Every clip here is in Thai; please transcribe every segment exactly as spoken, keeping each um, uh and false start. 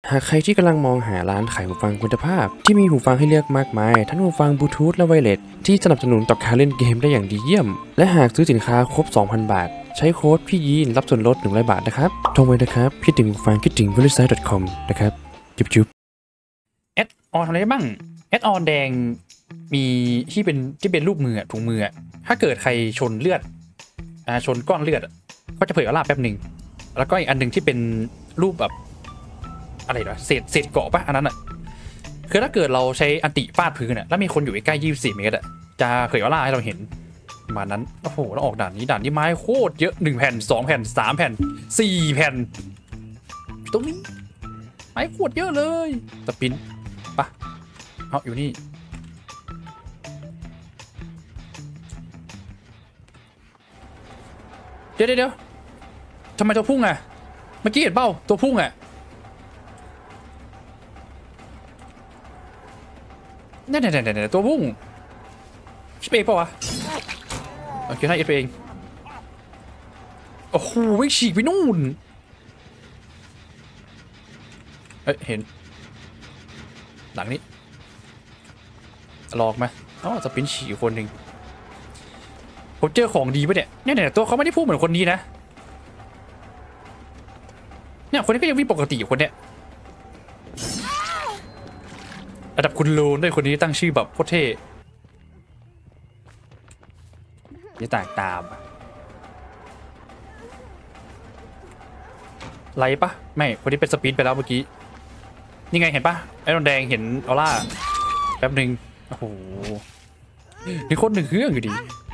หากใครที่กำลังมองหาร้านขายหูฟังคุณภาพที่มีหูฟังให้เลือกมากมายทั้งหูฟังบลูทูธและไวเลสที่สนับสนุนต่อการเล่นเกมได้อย่างดีเยี่ยมและหากซื้อสินค้าครบ สองพัน บาทใช้โค้ดพี่ยีนรับส่วนลดหนึ่งร้อยบาทนะครับโทรไปนะครับคิดถึงหูฟังคิดถึง บริษัท ดอท คอม นะครับจุ๊บจุ๊บแอดออนทำอะไรได้บ้างแอดออนแดงมีที่เป็นที่เป็นรูปมือถุงมือถ้าเกิดใครชนเลือดอ่าชนก้อนเลือดก็จะเผยอลาแป๊บหนึ่งแล้วก็อีกอันหนึ่งที่เป็นรูปแบบอะไรวะเศษเศษเกาะปะอันนั้นอ่ะคือถ้าเกิดเราใช้อันติฟาดพื้นอ่ะแล้วมีคนอยู่ใกล้ยี่สิบสี่เมตรอ่ะจะเผยอลาให้เราเห็นประมาณนั้นโอ้โหแล้วออกด่านนี้ด่านนี้ไม้โคตรเยอะหนึ่งแผ่นสองแผ่นสามแผ่นสี่แผ่นตรงนี้ไม้โคตรเยอะเลยสปินปะเอาอยู่นี่เดี๋ยวเดี๋ยวทำไมตัวพุ่งอ่ะเมื่อกี้เห็นเป้าตัวพุ่งอ่ะเนี่ยเนี่ยเนี่ยตัวพุ่งชิปเองเปล่าวะโอเคให้เอฟเองโอ้โหวิ่งฉีกไปนู่นเอ้ยเห็นหลังนี้ลอกไหมอ๋อสปินฉีกคนหนึ่งผมเจอของดีปะเนี่ยเนี่ยเนี่ยตัวเขาไม่ได้พูดเหมือนคนนี้นะเนี่ยคนนี้ก็ยังวิ่งปกติอยู่คนเนี้ยระดับคุณโลนด้วยคนนี้ตั้งชื่อแบบโคตรเท่จะต่างตามไล่ปะไม่คนนี้เป็นสปีดไปแล้วเมื่อกี้นี่ไงเห็นปะไอ้ดอนแดงเห็นออร่าแป๊บหนึ่งโอ้โหนี่โคตรหนึ่งเครื่องอยู่ดี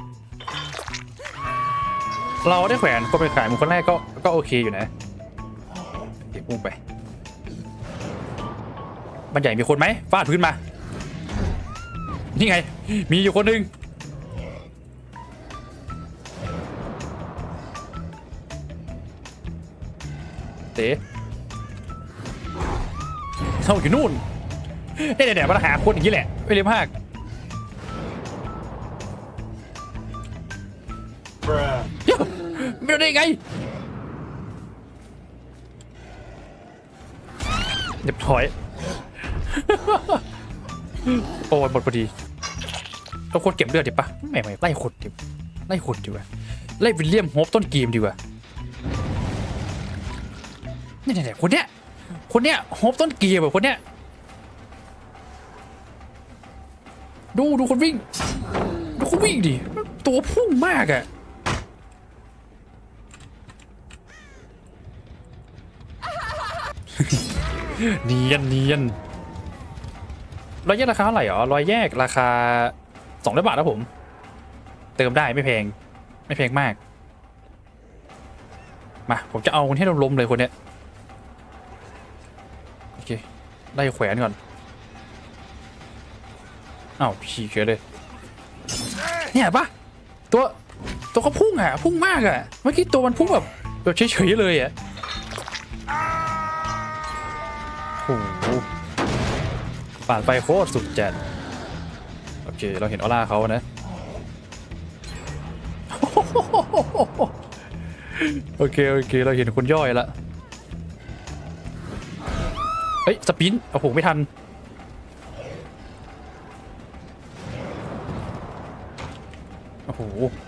เราได้แขวนคนไปขายมือคนแรกก็ก็โอเคอยู่นะเดี๋ยวพุ่งไปบ้านใหญ่มีคนไหมฟาดพื้นมานี่ไงมีอยู่คนหนึ่งเต๋เข้าอยู่นู่นเดี๋ยวเดี๋ยวมาหาคนอย่างนี้แหละไม่เร็วมากเดี๋ยวไม่รู้ได้ไงเดี๋ยวถอยโอ้หมดพอดีเราควรเก็บเลือดดิปะไม่ไม่ไล่คนดิไล่คนดีกว่าไล่วิลเลียมโฮปต้นเกมดีกว่าเนี่ยเนี่ยคนเนี้ยคนเนี้ยโฮปต้นเกมแบบคนเนี้ยดูดูคนวิ่งดูคนวิ่งดิตัวพุ่งมากอะเนียนเนียนร้อยแยกราคาเท่าไหร่หรอร้อยแยกราคาสองร้อยบาทนะผมเติมได้ไม่แพงไม่แพงมากมาผมจะเอาคนให้ล้มเลยคนเนี้ยโอเคไล่แขวนก่อนอ้าวฉีกเลยเนี่ยปะตัวตัวเขาพุ่งอ่ะพุ่งมากอ่ะเมื่อกี้ตัวมันพุ่งแบบแบบเฉยๆเลยอ่ะโอ้โหป่านไฟโคตรสุดจัดโอเคเราเห็นออร่าเขานะโอเคโอเคเราเห็นคนย่อยละเฮ้ยสปินโอ้โหไม่ทันโอ้โห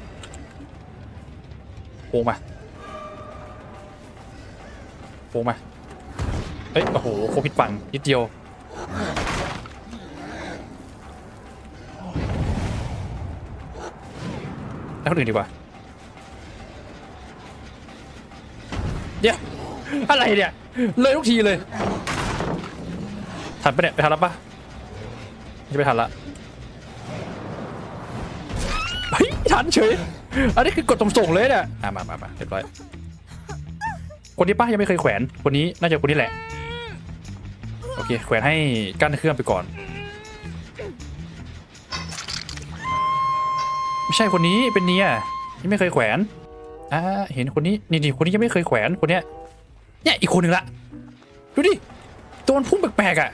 โป่งมาโป่งมาเฮ้ยโอ้โหโคผิดฝั่งนิดเดียวแล้วคนอื่นดีกว่าเดี๋ยวอะไรเนี่ยเลยทุกทีเลยทันปะเนี่ยไปทันแล้วปะยังไม่ทันละเฮ้ยทันเฉยอันนี้คือกดตรงส่งเลยเนี่ยอ่ะมามามาเรียบร้อยคนนี้ป้ายังไม่เคยแขวนคนนี้น่าจะคนนี้แหละโอเคแขวนให้กั้นเครื่องไปก่อนไม่ใช่คนนี้เป็นเนียที่ไม่เคยแขวนอ่าเห็นคนนี้นี่นี่คนนี้ยังไม่เคยแขวนคนเนี้ยเนี่ยอีกคนหนึ่งละดูดิตัวมันพุ่งแปลกๆอ่ะ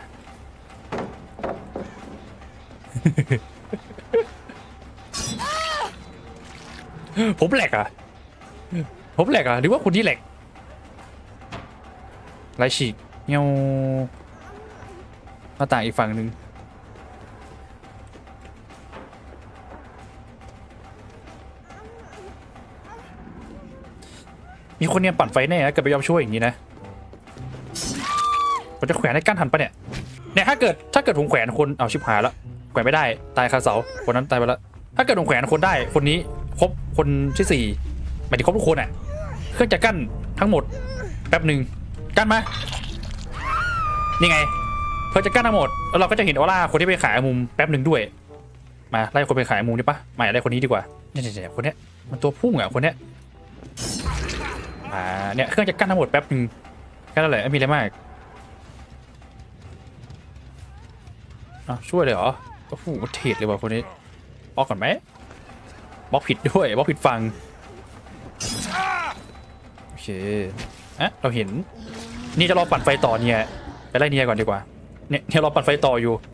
ผมแหลกอ่ะผมแหลกอ่ะหรือว่าคนนี้แหลกไรฉีกเงาหน้าต่างอีกฝั่งหนึ่งมีคนเนี่ยปั่นไฟแน่นะเกิดไปยอมช่วยอย่างนี้นะผมจะแขวนให้กั้นทันปะเนี่ยเนี่ยถ้าเกิดถ้าเกิดผมแขวนคนเอาชิบหายแล้วแขวนไม่ได้ตายคาเสาคนนั้นตายไปแล้วถ้าเกิดผมแขวนคนได้คนนี้ครบคนที่สี่หมายถึงครบทุกคนอ่ะเครื่องจะกั้นทั้งหมดแป๊บหนึ่งกั้นมานี่ไงเพื่อจะกั้นทั้งหมดแล้วเราก็จะเห็นออร่าคนที่ไปขายมุมแป๊บหนึ่งด้วยมาไล่คนไปขายมุมดิปะไม่ไล่คนนี้ดีกว่าเนี่ยๆคนเนี้ยมันตัวพุ่งอ่ะคนเนี้ยอ่าเนี่ยเครื่องจะกั้นทั้งหมดแป๊บหนึ่งกั้นอะไรไม่มีอะไรมากอ่ะช่วยเลยเหรอโอ้โหเทรดเลยว่ะคนนี้บล็อกก่อนไหมบล็อกผิดด้วยบล็อกผิดฝั่งโอเคอ่ะเราเห็นนี่จะรอปั่นไฟต่อเนี่ยไปไล่เนี่ยก่อนดีกว่าเนี่ยเนี่ยรอปั่นไฟต่ออยู่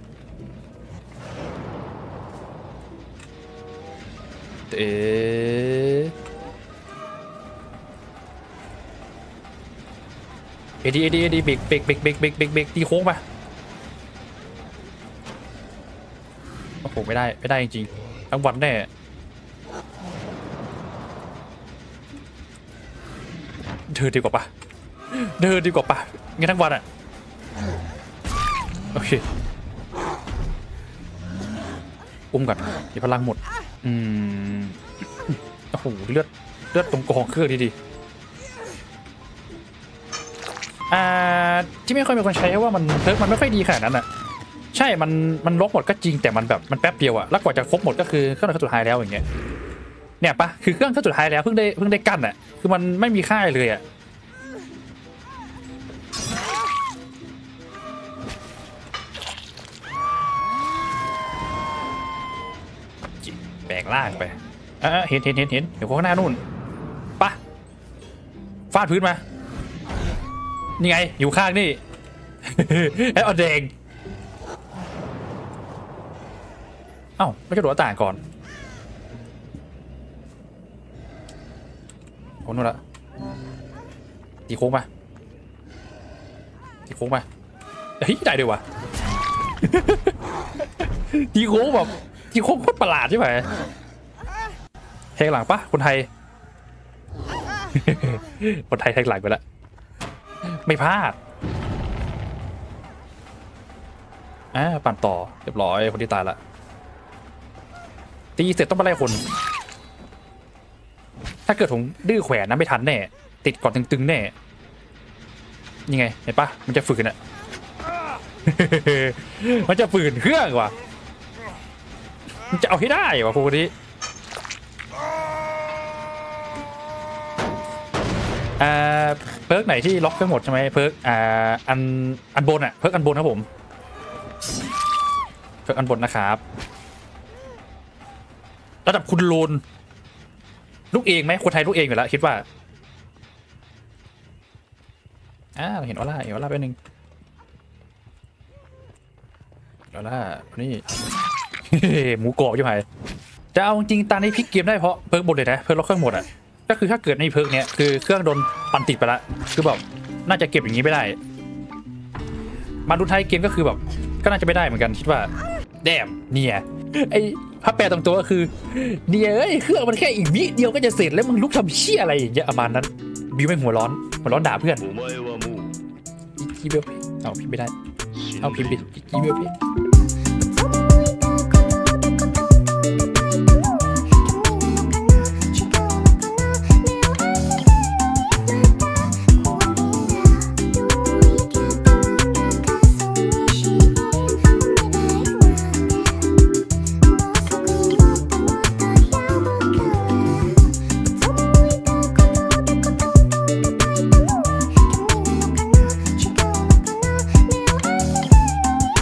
เอ๊ะเอดีเอดีเอดีเบรกเบรกเบรกเบรกเบรกเบรกเบรกตีโค้งป่ะโอ้โหไม่ได้ไม่ได้จริงๆทั้งวันแน่เดินดีกว่าป่ะเดินดีกว่าป่ะงั้นทั้งวันอ่ะโอเคอุ้มก่อนเดี๋ยวพลังหมดอืมโอ้โหเลือดเลือดตรงกองเครื่องดีๆอ่าที่ไม่ค่อยมีคนใช้เพราะว่ามันเพิร์กมันไม่ค่อยดีขนาดนั้นอ่ะใช่มันมันลบหมดก็จริงแต่มันแบบมันแป๊บเดียวอ่ะแล้วกว่าจะครบหมดก็คือเครื่องสุดท้ายแล้วอย่างเงี้ยเนี่ยปะคือเครื่องสุดท้ายแล้วเพิ่งได้เพิ่งได้กั้นอ่ะคือมันไม่มีค่ายเลยอ่ะแบกล่างไปเออเห็นเห็นเห็นเห็นเดี๋ยวข้างหน้านู่นปะฟาดพื้นมานี่ไงอยู่ข้างนี่ ไอ้เอาแดงเอ้าไม่กระโดดต่างก่อนโอ้นู่นละตีโค้งมาตีโค้งมาเฮ้ยได้ด้วยวะ ตีโค้งแบบตีโค้งโคตรประหลาดใช่ไหมแทงหลังปะคนไทย คนไทยแทงหลังไปแล้วไม่พลาดอ่าปั่นต่อเรียบร้อยคนที่ตายละตีเสร็จต้องไปไล่คนถ้าเกิดผมดื้อแขวนนะไม่ทันแน่ติดก่อนตึงๆแน่ยังไงเห็นปะมันจะฝืนอ่ะ มันจะฝืนเครื่องว่ะมันจะเอาให้ได้ว่ะพวกนี้อ่าเพิร์กไหนที่ล็อกเครื่องหมดใช่ไหมเพิร์กอ่าอันอันบนอ่ะเพิร์กอันบนครับผมเพิร์กอันบนนะครับระดับคุณโลนลูกเองไหมคนไทยลูกเองอยู่แล้วคิดว่าอ่าเห็นออร่าเห็นออร่าไปหนึ่งออร่านี่ หมูกรอบใช่ไหมจะเอาจริงตาในพลิกเกมได้เพราะเพิร์กบนเลยนะเพิร์กล็อกเครื่องหมดอ่ะก็คือถ้าเกิดในเพิร์กเนี้ยคือเครื่องโดนปั่นติดไปละคือแบบน่าจะเก็บอย่างนี้ไม่ได้มาดูไทยเกมก็คือแบบก็น่าจะไม่ได้เหมือนกันคิดว่าแดมเนี่ยไอ้พับแปลตรงตัวก็คือเนี่ยเอ้ยเครื่องมันแค่อีกวิเดียวก็จะเสร็จแล้วมึงลุกทำเชี่ยอะไรอย่างเงี้ยประมาณนั้นบิวแม่งหัวร้อนหัวร้อนด่าเพื่อนอีเบลเอาพิมพ์ไม่ได้เอาพิมพ์ดิอีเบลพี่